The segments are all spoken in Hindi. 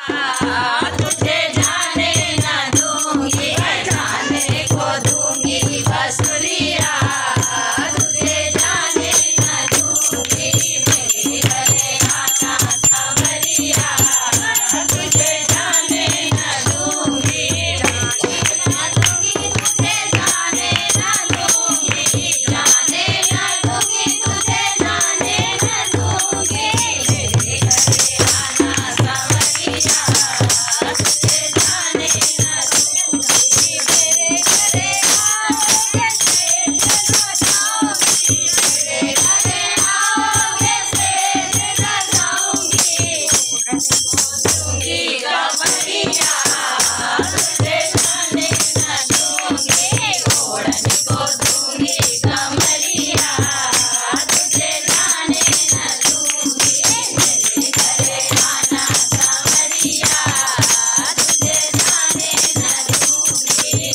तुझे जाने न दूंगी, जाने को दूंगी बसुरिया, तुझे जाने न दूंगी, मेरे घरे आना सांवरिया, तुझे जाने न दूंगी, तुझे जाने न दूंगी, जाने न दूंगी, तुझे जाने न दूंगी, मेरे घरे आना सांवरिया, तुझे जाने न दूंगी, मेरे घरे आओगे सेज लगाऊंगी, मेरे घरे आओगे सेज लगाऊंगी, दूंगी कमरिया, तुझे जाने न दूंगी, ओढ़न को दूंगी कमरिया, तुझे जाने न दूंगी, मेरे घरे आना सांवरिया, तुझे जाने न दूंगी,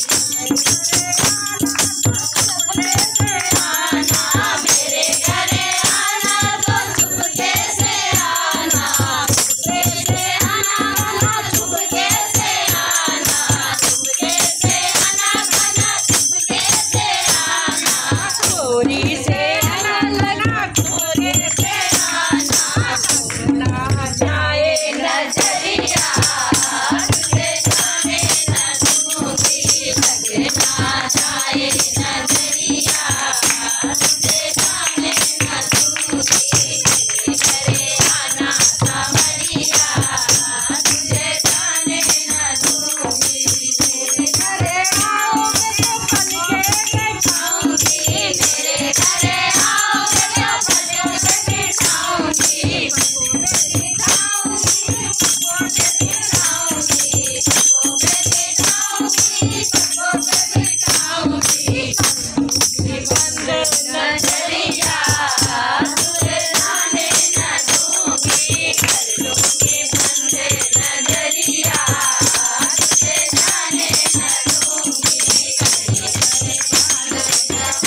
आना मेरे घरे आना तो चुपके से आना, चुपके से आना, चुपके से आना, चुपके से आना, खाना चुपके से आना, चोरी से आना लगा चोरी से आना, ना जाए नजरिया, तुझे जाने न दूंगी, लगे ना जाए नजरिया, तुझे जाने न दूंगी, मेरे घरे आना सांवरिया, तुझे जाने न दूंगी, मेरे घरे आओगे तो पलके बैठाऊंगी, मेरे घरे आओगे तो पलके बैठाऊंगी, नजरिया, तुझे जाने न दूंगी, कर लूंगी बंद नजरिया, तुझे जाने न दूंगी,